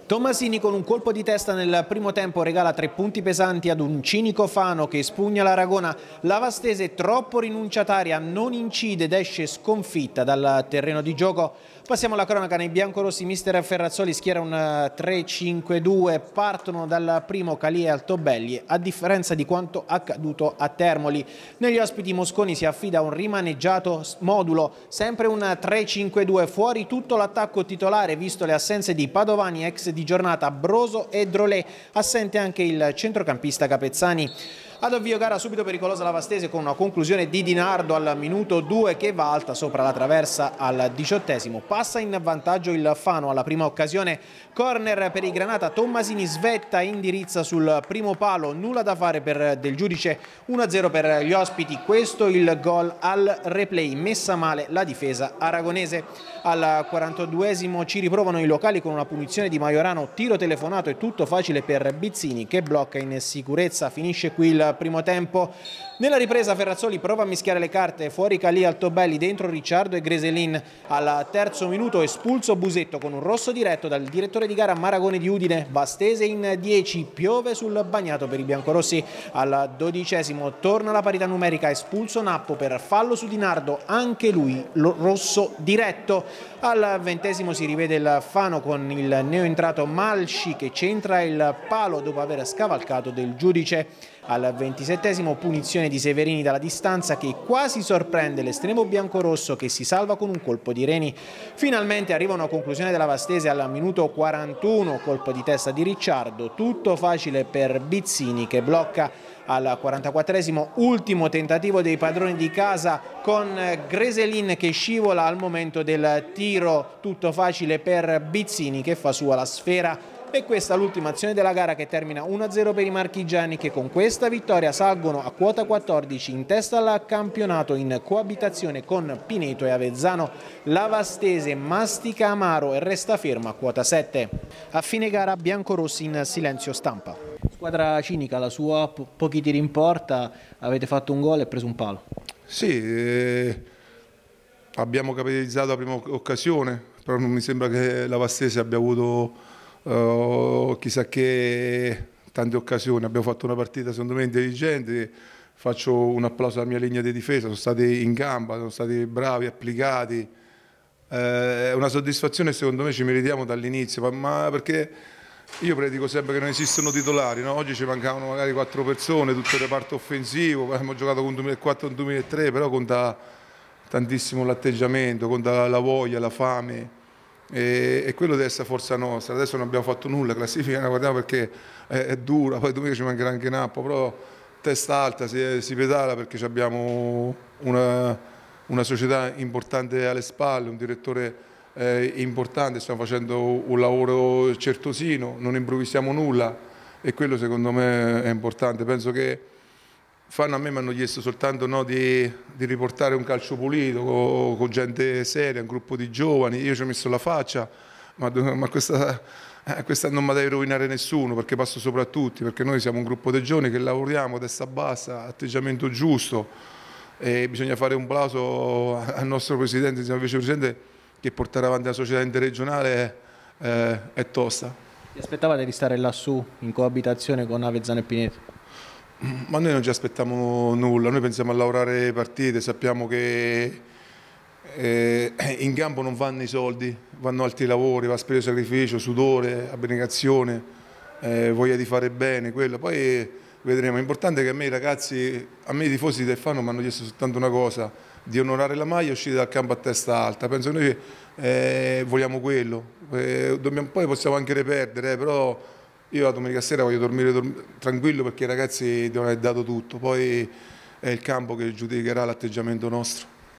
Tommasini con un colpo di testa nel primo tempo regala 3 punti pesanti ad un cinico Fano che spugna l'Aragona. La Vastese, troppo rinunciataria, non incide ed esce sconfitta dal terreno di gioco. Passiamo alla cronaca. Nei biancorossi mister Ferrazzoli schiera un 3-5-2, partono dal primo Calì e Altobelli, a differenza di quanto accaduto a Termoli. Negli ospiti Mosconi si affida a un rimaneggiato modulo, sempre un 3-5-2, fuori tutto l'attacco titolare visto le assenze di Padovani, ex di giornata, Broso e Drolé, assente anche il centrocampista Capezzani. Ad avvio gara subito pericolosa la Vastese con una conclusione di Di Nardo al minuto 2 che va alta sopra la traversa al 18esimo. Passa in vantaggio il Fano alla prima occasione, corner per i Granata, Tommasini svetta e indirizza sul primo palo, nulla da fare per Del Giudice, 1-0 per gli ospiti, questo il gol al replay, messa male la difesa aragonese. Al 42esimo ci riprovano i locali con una punizione di Majorano, tiro telefonato e tutto facile per Bizzini che blocca in sicurezza, finisce qui il primo tempo. Nella ripresa Ferrazzoli prova a mischiare le carte, fuori Calì, Altobelli, dentro Ricciardo e Greselin. Al terzo minuto espulso Busetto con un rosso diretto dal direttore di gara Maragone di Udine. Vastese in 10, piove sul bagnato per i biancorossi. Al 12esimo torna la parità numerica, espulso Nappo per fallo su Di Nardo, anche lui rosso diretto. Al 20esimo si rivede il Fano con il neoentrato Malsci che centra il palo dopo aver scavalcato Del Giudice. Al 27esimo punizione di Severini dalla distanza che quasi sorprende l'estremo biancorosso che si salva con un colpo di Reni. Finalmente arriva una conclusione della Vastese al minuto 41, colpo di testa di Ricciardo, tutto facile per Bizzini che blocca. Al 44esimo ultimo tentativo dei padroni di casa con Greselin che scivola al momento del tiro, tutto facile per Bizzini che fa sua la sfera. E questa è l'ultima azione della gara che termina 1-0 per i marchigiani che con questa vittoria salgono a quota 14 in testa al campionato in coabitazione con Pineto e Avezzano. La Vastese mastica amaro e resta ferma a quota 7. A fine gara biancorossi in silenzio stampa. Squadra cinica, la sua, pochi tiri in porta, avete fatto un gol e preso un palo. Sì, abbiamo capitalizzato la prima occasione, però non mi sembra che la Vastese abbia avuto chissà che tante occasioni. Abbiamo fatto una partita secondo me intelligente, faccio un applauso alla mia linea di difesa, sono stati in gamba, sono stati bravi, applicati, è una soddisfazione secondo me ci meritiamo dall'inizio, ma perché io predico sempre che non esistono titolari, no? Oggi ci mancavano magari 4 persone, tutto il reparto offensivo, abbiamo giocato con 2004 e 2003, però conta tantissimo l'atteggiamento, conta la voglia, la fame. E quello deve essere forza nostra. Adesso non abbiamo fatto nulla, classifica la guardiamo perché è dura, poi domenica ci mancherà anche Napoli, però testa alta, si pedala perché abbiamo una società importante alle spalle, un direttore importante, stiamo facendo un lavoro certosino, non improvvisiamo nulla e quello secondo me è importante. Penso che a me mi hanno chiesto soltanto no, di riportare un calcio pulito con gente seria, un gruppo di giovani, io ci ho messo la faccia, ma questa non mi deve rovinare nessuno perché passo sopra a tutti, perché noi siamo un gruppo di giovani che lavoriamo, testa bassa, atteggiamento giusto e bisogna fare un plauso al nostro presidente, al vicepresidente che portare avanti la società interregionale è tosta. Vi aspettavate di stare lassù in coabitazione con Avezzano e Pineto? Ma noi non ci aspettiamo nulla, noi pensiamo a lavorare partite, sappiamo che in campo non vanno i soldi, vanno altri lavori, va spesa sacrificio, sudore, abnegazione, voglia di fare bene, quello. Poi vedremo, è importante che a me i ragazzi, a me i tifosi del Fano mi hanno chiesto soltanto una cosa, di onorare la maglia e uscire dal campo a testa alta, penso che noi vogliamo quello, poi possiamo anche perdere, però io la domenica sera voglio dormire tranquillo perché i ragazzi devono aver dato tutto, poi è il campo che giudicherà l'atteggiamento nostro.